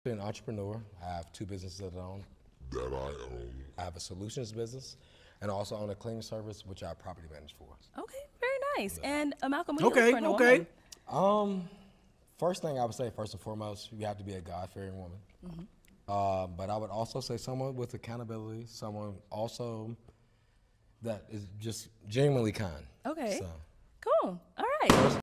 actually an entrepreneur. I have 2 businesses that I own. I have a solutions business, and I also own a cleaning service, which I property manage for. Okay, very nice. And Malcolm, what do you look for in a woman? First thing I would say, first and foremost, you have to be a God-fearing woman. But I would also say someone with accountability, someone also that is just genuinely kind. Okay. So. Cool. All right.